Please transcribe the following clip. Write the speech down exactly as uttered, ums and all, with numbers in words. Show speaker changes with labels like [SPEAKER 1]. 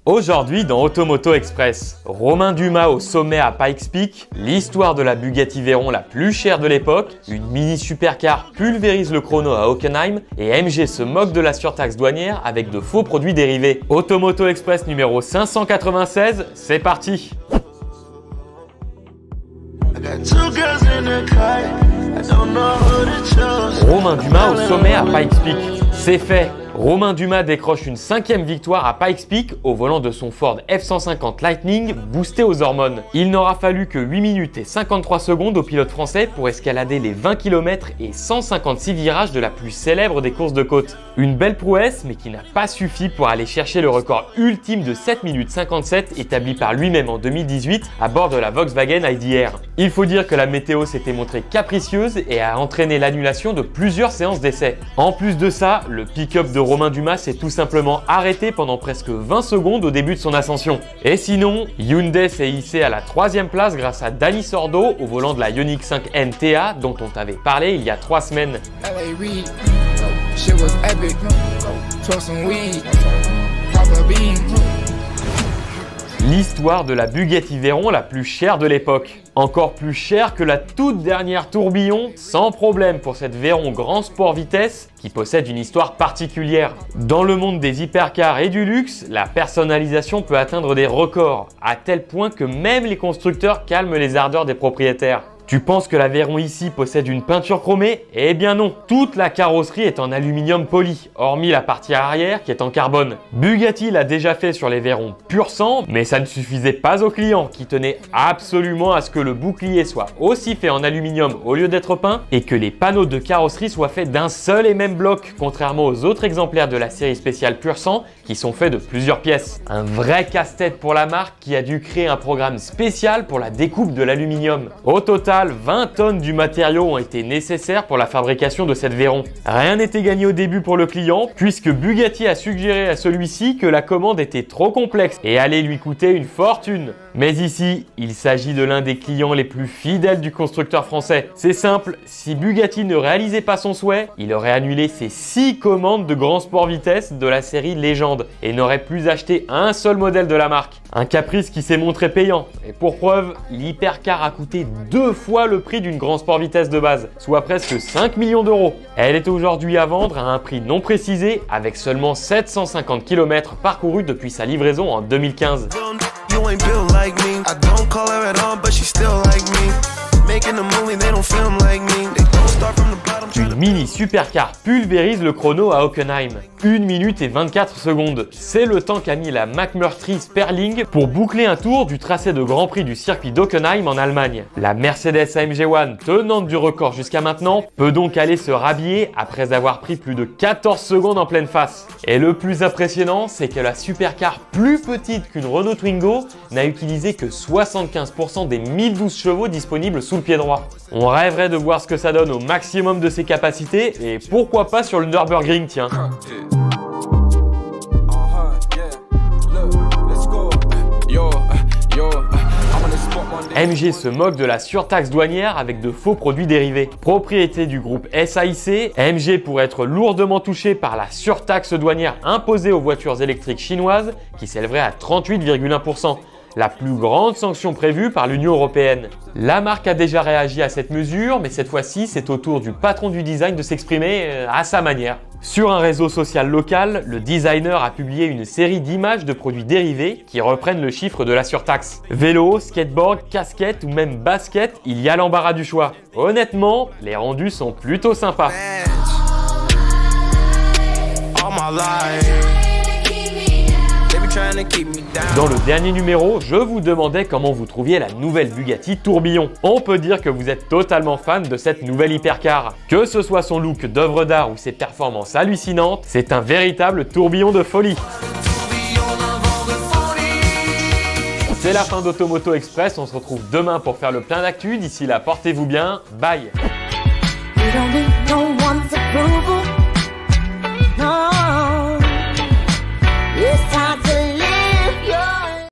[SPEAKER 1] Aujourd'hui dans Automoto Express, Romain Dumas au sommet à Pikes Peak, l'histoire de la Bugatti Veyron la plus chère de l'époque, une mini supercar pulvérise le chrono à Hockenheim et M G se moque de la surtaxe douanière avec de faux produits dérivés. Automoto Express numéro cinq cent quatre-vingt-seize, c'est parti! Romain Dumas au sommet à Pikes Peak, c'est fait! Romain Dumas décroche une cinquième victoire à Pikes Peak au volant de son Ford F cent cinquante Lightning boosté aux hormones. Il n'aura fallu que huit minutes et cinquante-trois secondes au pilote français pour escalader les vingt kilomètres et cent cinquante-six virages de la plus célèbre des courses de côte. Une belle prouesse mais qui n'a pas suffi pour aller chercher le record ultime de sept minutes cinquante-sept établi par lui-même en deux mille dix-huit à bord de la Volkswagen I D R. Il faut dire que la météo s'était montrée capricieuse et a entraîné l'annulation de plusieurs séances d'essai. En plus de ça, le pick-up de Romain Dumas s'est tout simplement arrêté pendant presque vingt secondes au début de son ascension. Et sinon, Hyundai s'est hissé à la troisième place grâce à Dani Sordo au volant de la Ioniq cinq N T A dont on t'avait parlé il y a trois semaines. L'histoire de la Bugatti Veyron la plus chère de l'époque. Encore plus chère que la toute dernière tourbillon, sans problème pour cette Veyron Grand Sport Vitesse qui possède une histoire particulière. Dans le monde des hypercars et du luxe, la personnalisation peut atteindre des records, à tel point que même les constructeurs calment les ardeurs des propriétaires. Tu penses que la Veyron ici possède une peinture chromée? Eh bien non, toute la carrosserie est en aluminium poli, hormis la partie arrière qui est en carbone. Bugatti l'a déjà fait sur les Veyrons pur sang, mais ça ne suffisait pas aux clients qui tenaient absolument à ce que le bouclier soit aussi fait en aluminium au lieu d'être peint et que les panneaux de carrosserie soient faits d'un seul et même bloc, contrairement aux autres exemplaires de la série spéciale pur sang qui sont faits de plusieurs pièces. Un vrai casse-tête pour la marque qui a dû créer un programme spécial pour la découpe de l'aluminium. Au total, vingt tonnes du matériau ont été nécessaires pour la fabrication de cette Veyron. Rien n'était gagné au début pour le client, puisque Bugatti a suggéré à celui-ci que la commande était trop complexe et allait lui coûter une fortune. Mais ici, il s'agit de l'un des clients les plus fidèles du constructeur français. C'est simple, si Bugatti ne réalisait pas son souhait, il aurait annulé ses six commandes de Grand Sport Vitesse de la série Légende et n'aurait plus acheté un seul modèle de la marque. Un caprice qui s'est montré payant. Et pour preuve, l'hypercar a coûté deux fois le prix d'une Grand Sport Vitesse de base, soit presque cinq millions d'euros. Elle est aujourd'hui à vendre à un prix non précisé avec seulement sept cent cinquante kilomètres parcourus depuis sa livraison en deux mille quinze. Une mini supercar pulvérise le chrono à Hockenheim. une minute et vingt-quatre secondes. C'est le temps qu'a mis la McMurtry Sperling pour boucler un tour du tracé de Grand Prix du circuit d'Hockenheim en Allemagne. La Mercedes A M G un, tenante du record jusqu'à maintenant, peut donc aller se rhabiller après avoir pris plus de quatorze secondes en pleine face. Et le plus impressionnant, c'est que la supercar plus petite qu'une Renault Twingo n'a utilisé que soixante-quinze pour cent des mille douze chevaux disponibles sous le pied droit. On rêverait de voir ce que ça donne au maximum de ses capacités et pourquoi pas sur le Nürburgring, tiens. M G se moque de la surtaxe douanière avec de faux produits dérivés. Propriété du groupe S A I C, M G pourrait être lourdement touché par la surtaxe douanière imposée aux voitures électriques chinoises qui s'élèverait à trente-huit virgule un pour cent. La plus grande sanction prévue par l'Union européenne. La marque a déjà réagi à cette mesure, mais cette fois-ci, c'est au tour du patron du design de s'exprimer à sa manière. Sur un réseau social local, le designer a publié une série d'images de produits dérivés qui reprennent le chiffre de la surtaxe. Vélo, skateboard, casquette ou même basket, il y a l'embarras du choix. Honnêtement, les rendus sont plutôt sympas. Dans le dernier numéro, je vous demandais comment vous trouviez la nouvelle Bugatti Tourbillon. On peut dire que vous êtes totalement fan de cette nouvelle hypercar. Que ce soit son look d'œuvre d'art ou ses performances hallucinantes, c'est un véritable tourbillon de folie. C'est la fin d'Automoto Express, on se retrouve demain pour faire le plein d'actu. D'ici là, portez-vous bien, bye.